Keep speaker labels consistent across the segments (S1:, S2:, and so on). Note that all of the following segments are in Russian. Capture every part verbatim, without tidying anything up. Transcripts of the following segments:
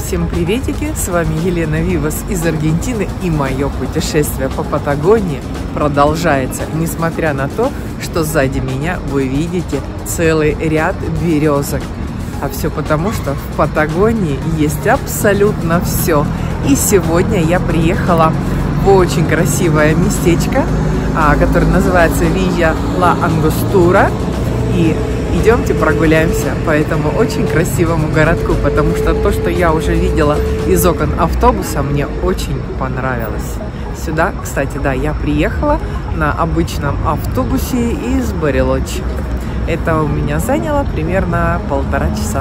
S1: Всем приветики, с вами Елена Вивас из Аргентины, и мое путешествие по Патагонии продолжается, несмотря на то, что сзади меня вы видите целый ряд березок. А все потому, что в Патагонии есть абсолютно все. И сегодня я приехала в очень красивое местечко, которое называется Вилла Ла Ангостура. И идемте прогуляемся по этому очень красивому городку, потому что то, что я уже видела из окон автобуса, мне очень понравилось. Сюда, кстати, да, я приехала на обычном автобусе из Барелочи. Это у меня заняло примерно полтора часа.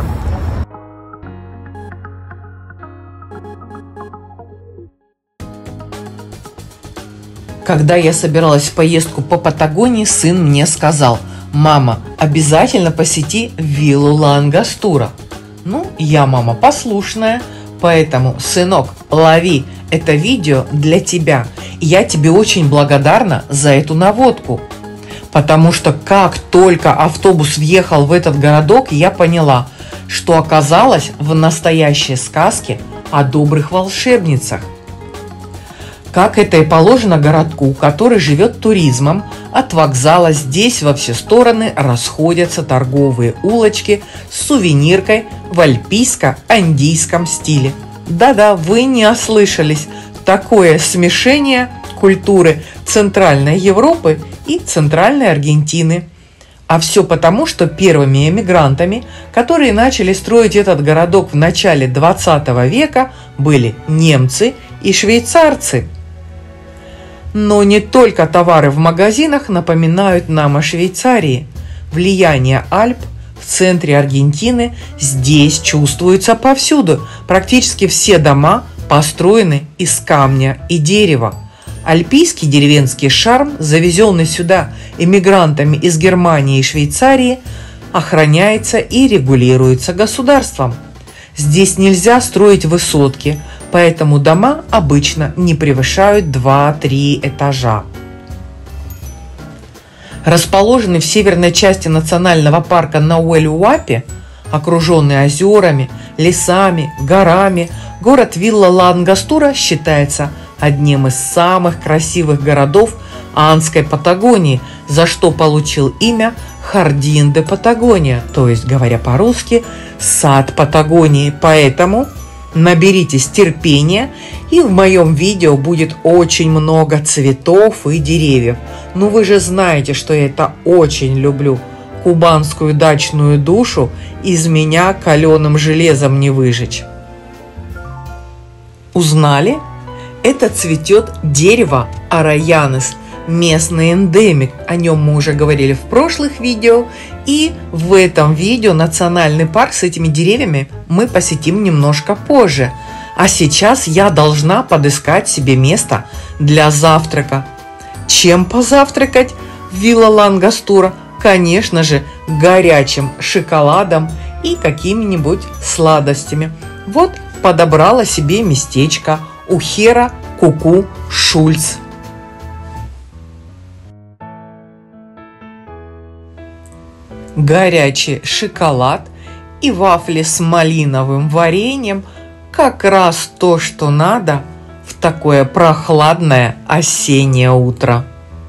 S2: Когда я собиралась в поездку по Патагонии, сын мне сказал: «Мама, обязательно посети виллу Ла Ангостура». Ну, я мама послушная, поэтому, сынок, лови, это видео для тебя. И я тебе очень благодарна за эту наводку. Потому что как только автобус въехал в этот городок, я поняла, что оказалось в настоящей сказке о добрых волшебницах. Как это и положено городку, который живет туризмом, от вокзала здесь во все стороны расходятся торговые улочки с сувениркой в альпийско-андийском стиле. Да-да, вы не ослышались, такое смешение культуры Центральной Европы и Центральной Аргентины. А все потому, что первыми эмигрантами, которые начали строить этот городок в начале двадцатого века, были немцы и швейцарцы. Но не только товары в магазинах напоминают нам о Швейцарии. Влияние Альп в центре Аргентины здесь чувствуется повсюду. Практически все дома построены из камня и дерева. Альпийский деревенский шарм, завезенный сюда эмигрантами из Германии и Швейцарии, охраняется и регулируется государством. Здесь нельзя строить высотки, поэтому дома обычно не превышают два-три этажа. Расположенный в северной части национального парка Науэль-Уапи, окруженный озерами, лесами, горами, город Вилла Ла Ангостура считается одним из самых красивых городов Андской Патагонии, за что получил имя Хардин де Патагония, то есть, говоря по-русски, сад Патагонии. Поэтому наберитесь терпения, и в моем видео будет очень много цветов и деревьев. Ну вы же знаете, что я это очень люблю. Кубанскую дачную душу из меня каленым железом не выжечь. Узнали? Это цветет дерево Араянес, местный эндемик. О нем мы уже говорили в прошлых видео. И в этом видео национальный парк с этими деревьями мы посетим немножко позже. А сейчас я должна подыскать себе место для завтрака. Чем позавтракать в Вилла Ла Ангостура? Конечно же, горячим шоколадом и какими-нибудь сладостями. Вот подобрала себе местечко у Хера Куку Шульц. Горячий шоколад и вафли с малиновым вареньем – как раз то, что надо в такое прохладное осеннее утро.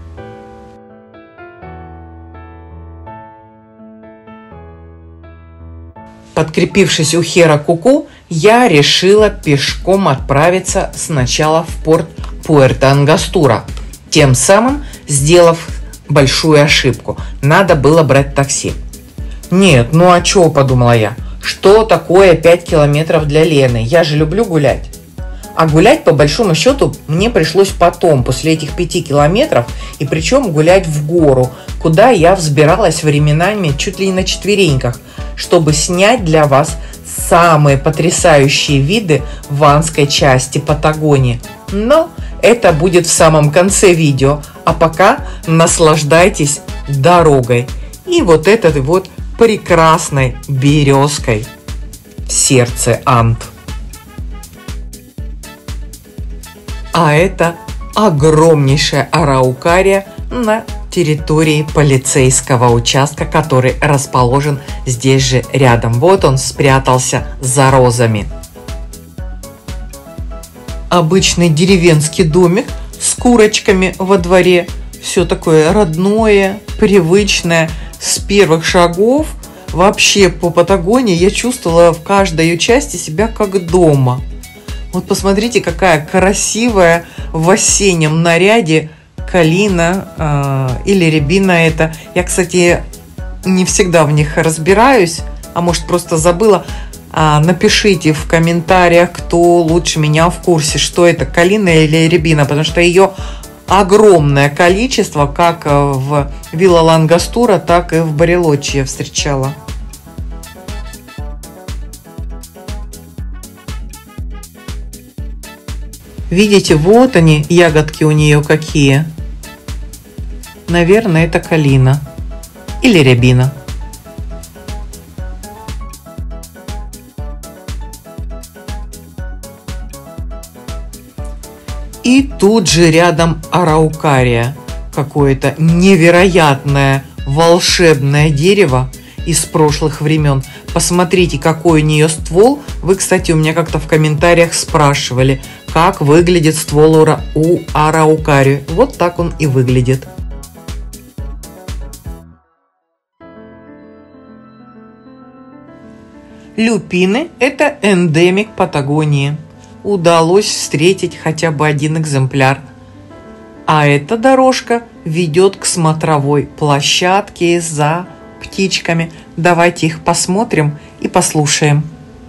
S2: Подкрепившись у Хера Куку, я решила пешком отправиться сначала в порт Пуэрто-Ангостура, тем самым сделав большую ошибку. Надо было брать такси. Нет, ну а чё, подумала я, что такое пять километров для Лены? Я же люблю гулять. А гулять, по большому счету, мне пришлось потом, после этих пяти километров, и причем гулять в гору, куда я взбиралась временами чуть ли не на четвереньках, чтобы снять для вас самые потрясающие виды в Андской части Патагонии. Но это будет в самом конце видео, а пока наслаждайтесь дорогой и вот этой вот прекрасной березкой в сердце Анд. А это огромнейшая араукария на территории полицейского участка, который расположен здесь же рядом. Вот он спрятался за розами. обычный деревенский домик с курочками во дворе. Все такое родное, привычное, с первых шагов. Вообще по Патагонии я чувствовала в каждой ее части себя как дома. Вот посмотрите, какая красивая в осеннем наряде калина э, или рябина это. Я, кстати, не всегда в них разбираюсь, а может просто забыла. А, напишите в комментариях, кто лучше меня в курсе, что это, калина или рябина, потому что ее огромное количество, как в Вилла Лангастура, так и в Барелочи я встречала. Видите, вот они, ягодки у нее какие. Наверное, это калина или рябина. И тут же рядом араукария, какое-то невероятное волшебное дерево из прошлых времен. Посмотрите, какой у нее ствол. Вы, кстати, у меня как-то в комментариях спрашивали, как выглядит ствол у араукарии. Вот так он и выглядит. Люпины – это эндемик Патагонии. Удалось встретить хотя бы один экземпляр. А эта дорожка ведет к смотровой площадке за птичками. Давайте их посмотрим и послушаем.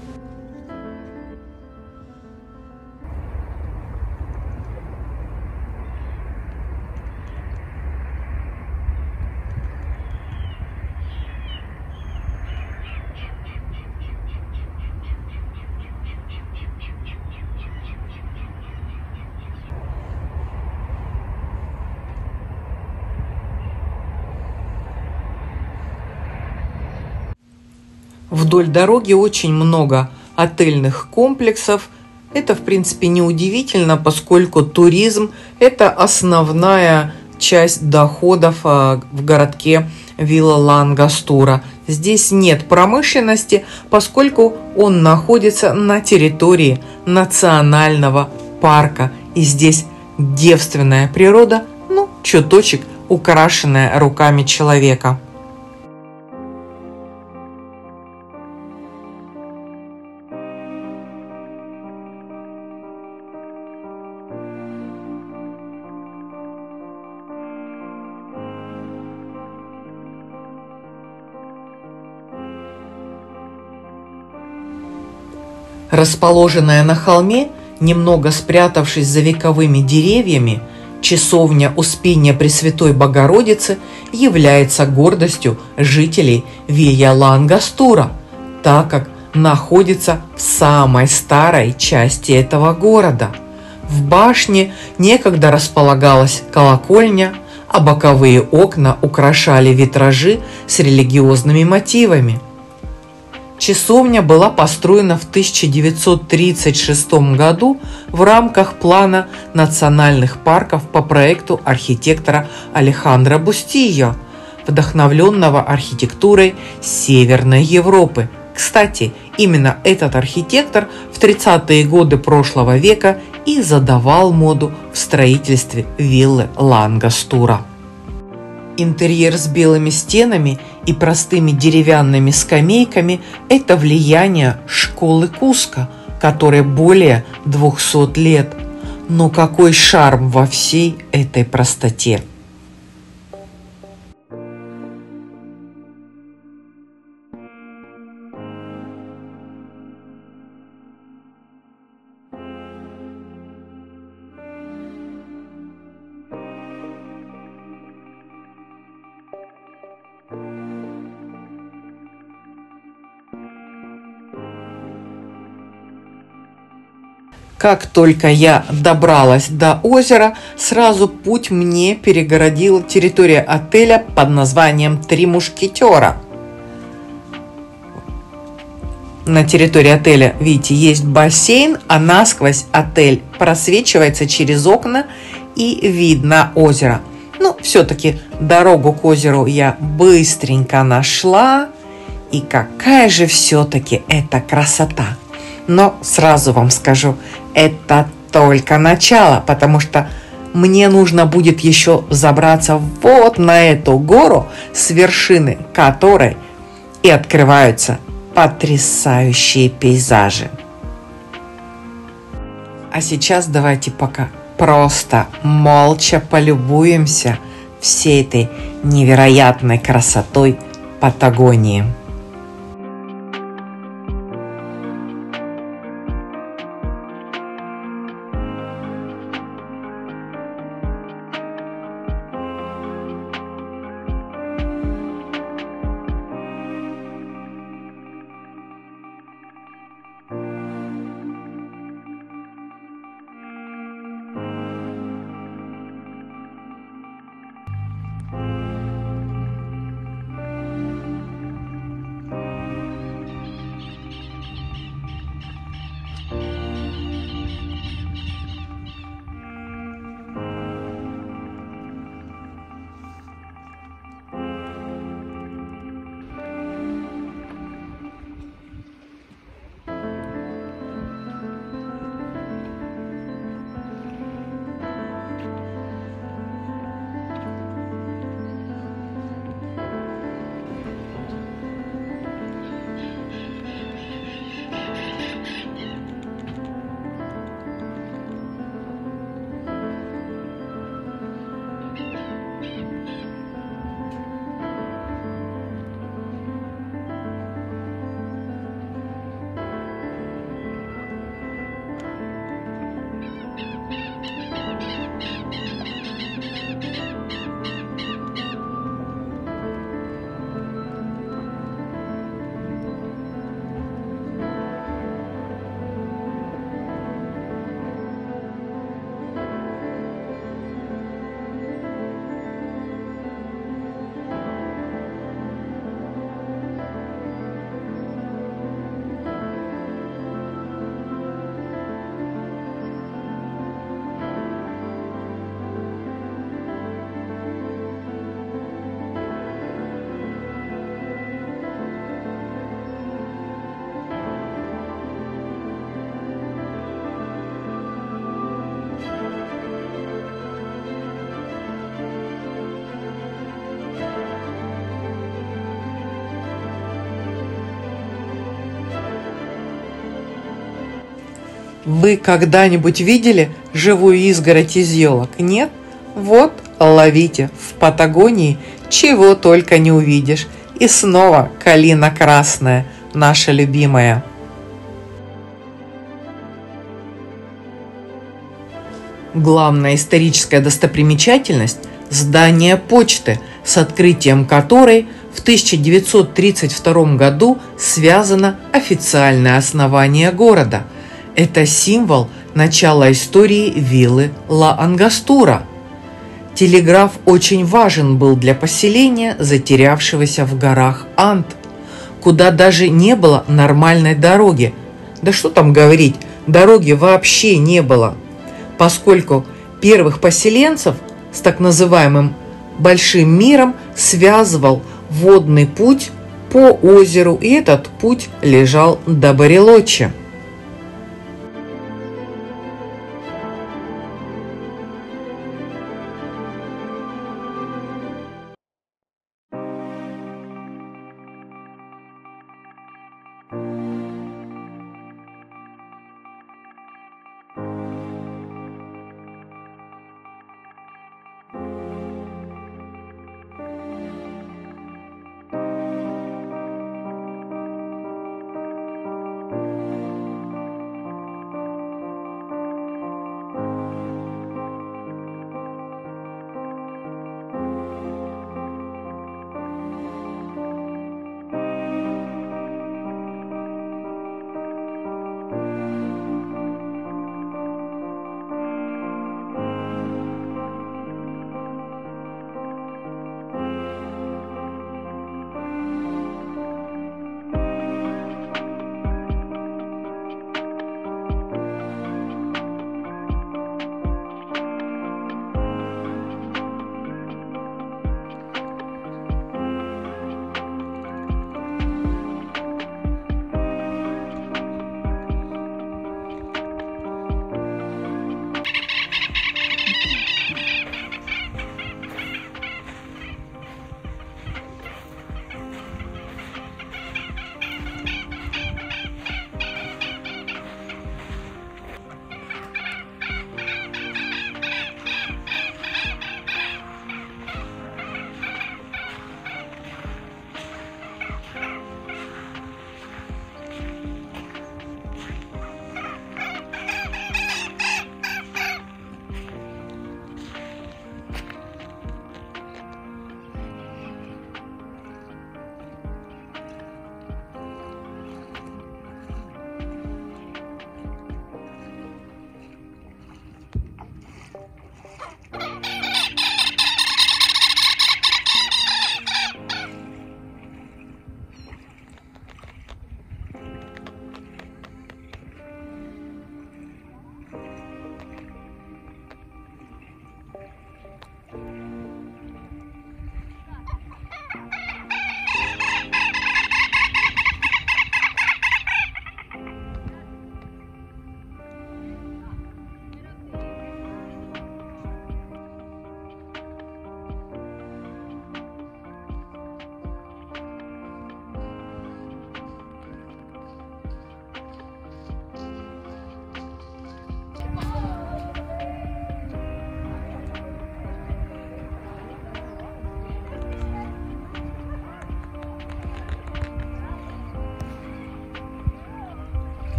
S2: Вдоль дороги очень много отельных комплексов. Это, в принципе, неудивительно, поскольку туризм – это основная часть доходов в городке Вилла Лангастура. Здесь нет промышленности, поскольку он находится на территории национального парка. И здесь девственная природа, ну, чуточек украшенная руками человека. Расположенная на холме, немного спрятавшись за вековыми деревьями, часовня Успения Пресвятой Богородицы является гордостью жителей Вилля Лангастура, так как находится в самой старой части этого города. В башне некогда располагалась колокольня, а боковые окна украшали витражи с религиозными мотивами. Часовня была построена в тысяча девятьсот тридцать шестом году в рамках плана национальных парков по проекту архитектора Алехандро Бустийо, вдохновленного архитектурой Северной Европы. Кстати, именно этот архитектор в тридцатые годы прошлого века и задавал моду в строительстве виллы Лангастура. Интерьер с белыми стенами и простыми деревянными скамейками – это влияние школы Куско, которой более двухсот лет. Но какой шарм во всей этой простоте! Как только я добралась до озера, сразу путь мне перегородила территория отеля под названием «Три мушкетера». На территории отеля, видите, есть бассейн, а насквозь отель просвечивается через окна и видно озеро. Ну, все-таки дорогу к озеру я быстренько нашла. И какая же все-таки это красота! Но сразу вам скажу, это только начало, потому что мне нужно будет еще забраться вот на эту гору, с вершины которой и открываются потрясающие пейзажи. А сейчас давайте пока просто молча полюбуемся всей этой невероятной красотой Патагонии. Вы когда-нибудь видели живую изгородь из елок? Нет? Вот, ловите, в Патагонии чего только не увидишь. И снова калина красная, наша любимая. Главная историческая достопримечательность – здание почты, с открытием которой в тысяча девятьсот тридцать втором году связано официальное основание города. Это символ начала истории виллы Ла Ангастура. Телеграф очень важен был для поселения, затерявшегося в горах Анд, куда даже не было нормальной дороги. Да что там говорить, дороги вообще не было, поскольку первых поселенцев с так называемым Большим миром связывал водный путь по озеру, и этот путь лежал до Барелочи.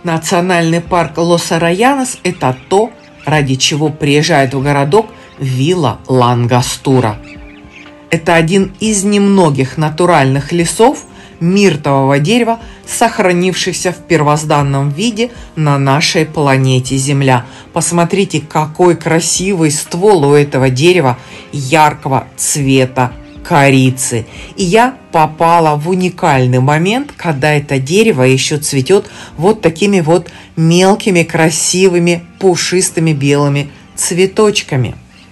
S2: Национальный парк Лос-Араянос – это то, ради чего приезжает в городок Вилла Лангастура. Это один из немногих натуральных лесов миртового дерева, сохранившихся в первозданном виде на нашей планете Земля. Посмотрите, какой красивый ствол у этого дерева яркого цвета корицы. И я попала в уникальный момент, когда это дерево еще цветет вот такими вот мелкими, красивыми, пушистыми белыми цветочками.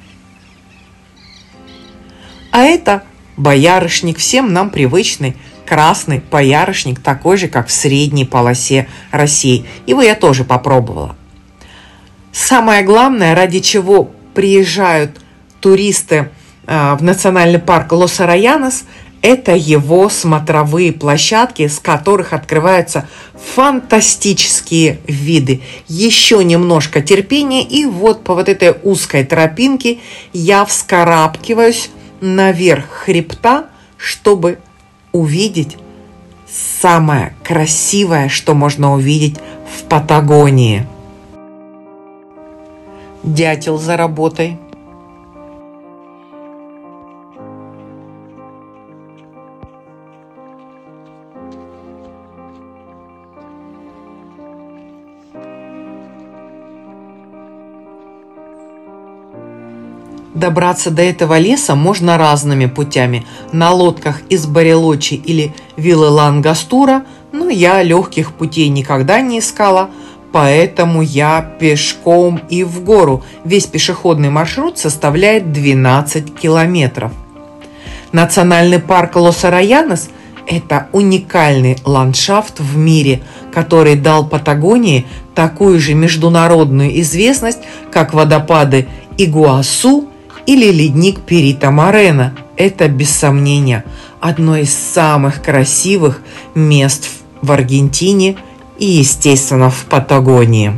S2: А это боярышник, всем нам привычный красный боярышник, такой же, как в средней полосе России. Его я тоже попробовала. Самое главное, ради чего приезжают туристы в национальный парк Лос-Араянос, это его смотровые площадки, с которых открываются фантастические виды. Еще немножко терпения, и вот по вот этой узкой тропинке я вскарабкиваюсь наверх хребта, чтобы увидеть самое красивое, что можно увидеть в Патагонии. Дятел за работой. Добраться до этого леса можно разными путями. На лодках из Барелочи или Виллы Лангастура, но я легких путей никогда не искала, поэтому я пешком и в гору. Весь пешеходный маршрут составляет двенадцать километров. Национальный парк Лос-Араянос – это уникальный ландшафт в мире, который дал Патагонии такую же международную известность, как водопады Игуасу или ледник Перито-Морено. Это, без сомнения, одно из самых красивых мест в Аргентине и, естественно, в Патагонии.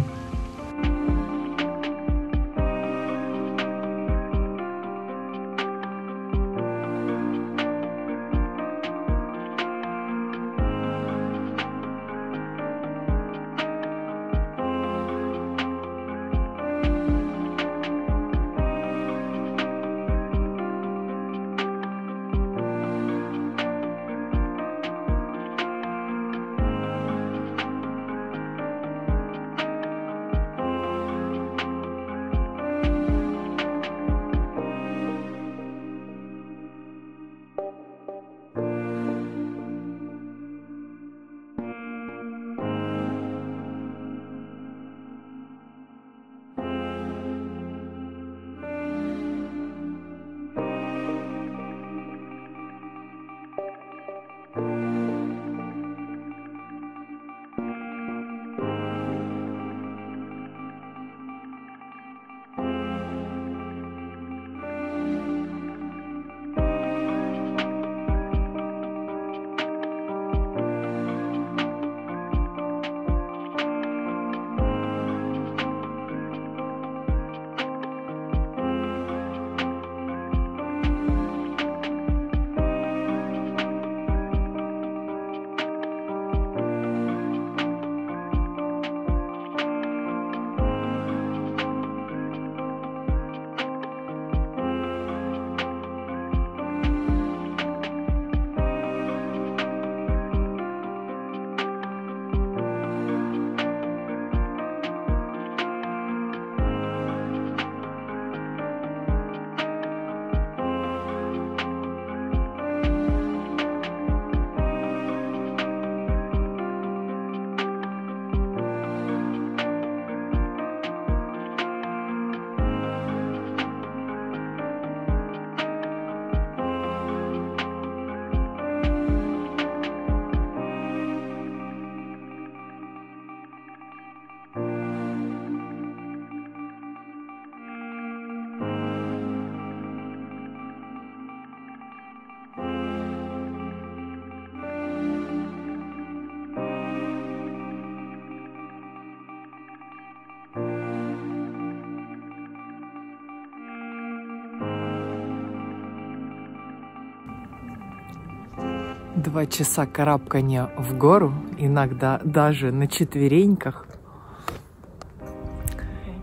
S1: Два часа карабкания в гору, иногда даже на четвереньках,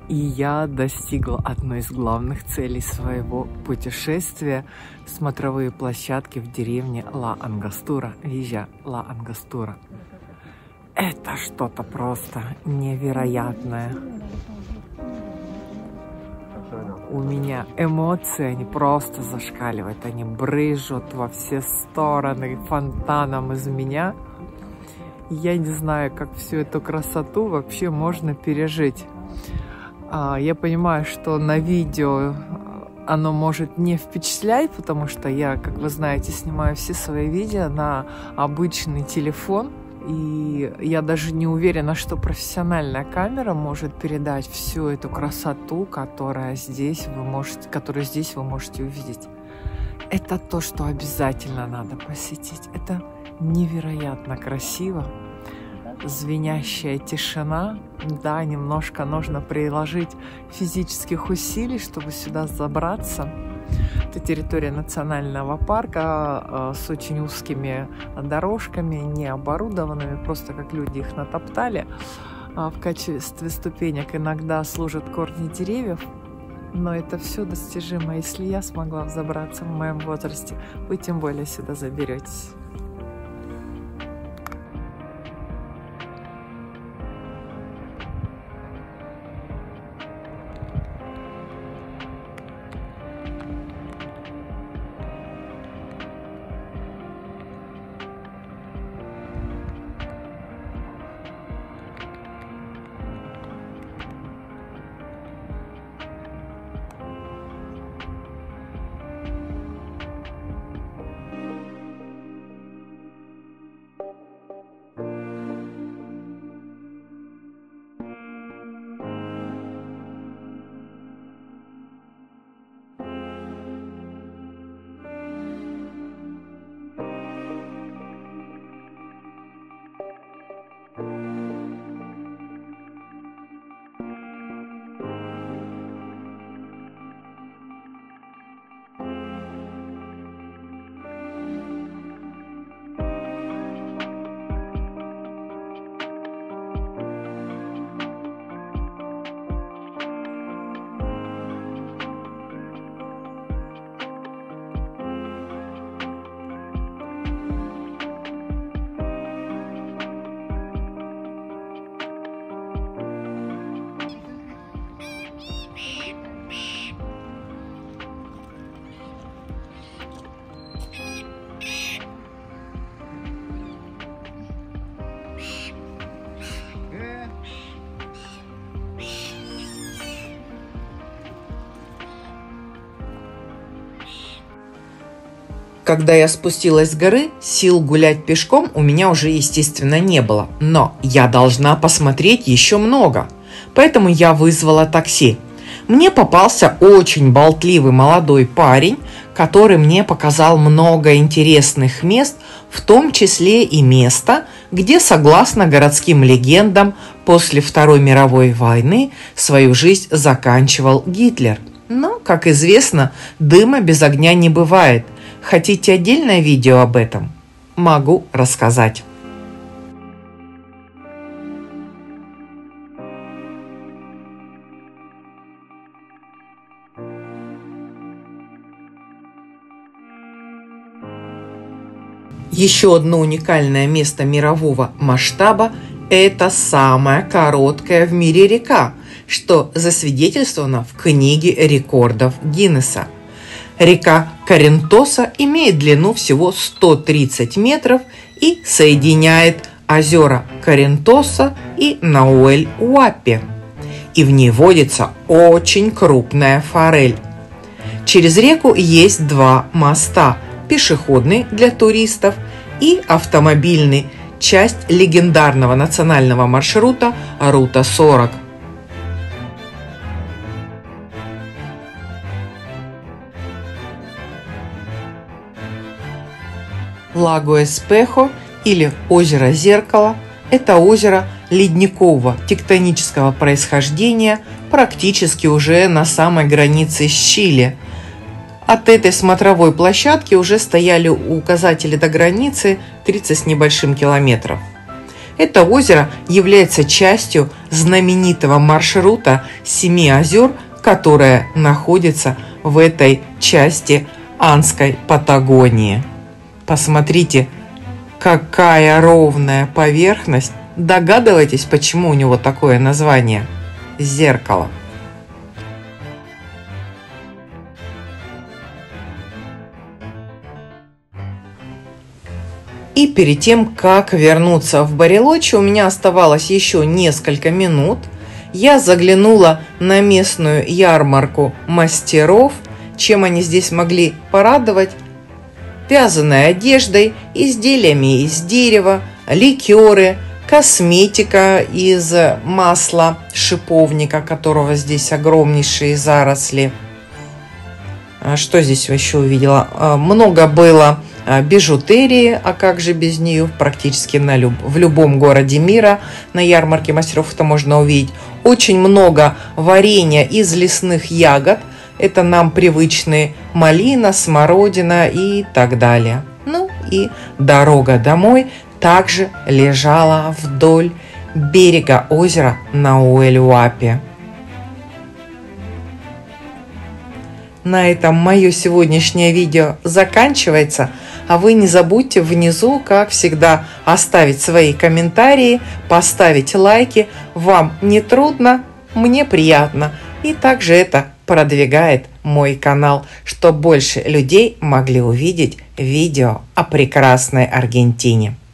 S1: И я достигла одной из главных целей своего путешествия – смотровые площадки в деревне Ла-Ангастура, Вижа Ла-Ангастура. Это что-то просто невероятное. У меня эмоции, они просто зашкаливают, они брызжут во все стороны фонтаном из меня. Я не знаю, как всю эту красоту вообще можно пережить. Я понимаю, что на видео оно может не впечатлять, потому что я, как вы знаете, снимаю все свои видео на обычный телефон. И я даже не уверена, что профессиональная камера может передать всю эту красоту, которая здесь вы можете, которую здесь вы можете увидеть. Это то, что обязательно надо посетить. Это невероятно красиво. Звенящая тишина. Да, немножко нужно приложить физических усилий, чтобы сюда забраться. Это территория национального парка с очень узкими дорожками, не оборудованными, просто как люди их натоптали. В качестве ступенек иногда служат корни деревьев, но это все достижимо. Если я смогла взобраться в моем возрасте, вы тем более сюда заберетесь.
S2: Когда я спустилась с горы, сил гулять пешком у меня уже, естественно, не было. Но я должна посмотреть еще много. Поэтому я вызвала такси. Мне попался очень болтливый молодой парень, который мне показал много интересных мест, в том числе и место, где, согласно городским легендам, после Второй мировой войны свою жизнь заканчивал Гитлер. Но, как известно, дыма без огня не бывает. Хотите отдельное видео об этом? Могу рассказать. Еще одно уникальное место мирового масштаба – это самая короткая в мире река, что засвидетельствовано в книге рекордов Гиннесса. Река Коррентоса имеет длину всего сто тридцать метров и соединяет озера Коррентоса и Науэль-Уаппе. И в ней водится очень крупная форель. Через реку есть два моста – пешеходный для туристов и автомобильный, часть легендарного национального маршрута Рута сорок. Лаго Эспехо или озеро Зеркало – это озеро ледникового тектонического происхождения практически уже на самой границе с Чили. От этой смотровой площадки уже стояли указатели до границы тридцать с небольшим километров. Это озеро является частью знаменитого маршрута Семи озер, которая находится в этой части Андской Патагонии. Посмотрите, какая ровная поверхность. Догадываетесь, почему у него такое название? Зеркало. И перед тем, как вернуться в Барелочи, у меня оставалось еще несколько минут. Я заглянула на местную ярмарку мастеров, чем они здесь могли порадовать: вязаной одеждой, изделиями из дерева, ликеры, косметика из масла шиповника, которого здесь огромнейшие заросли. Что здесь еще увидела? Много было бижутерии, а как же без нее? Практически на люб... в любом городе мира на ярмарке мастеров это можно увидеть. Очень много варенья из лесных ягод. Это нам привычные малина, смородина и так далее. Ну и дорога домой также лежала вдоль берега озера Науэль-Уапи. На этом мое сегодняшнее видео заканчивается. А вы не забудьте внизу, как всегда, оставить свои комментарии, поставить лайки. Вам не трудно, мне приятно. И также это продвигает мой канал, чтобы больше людей могли увидеть видео о прекрасной Аргентине.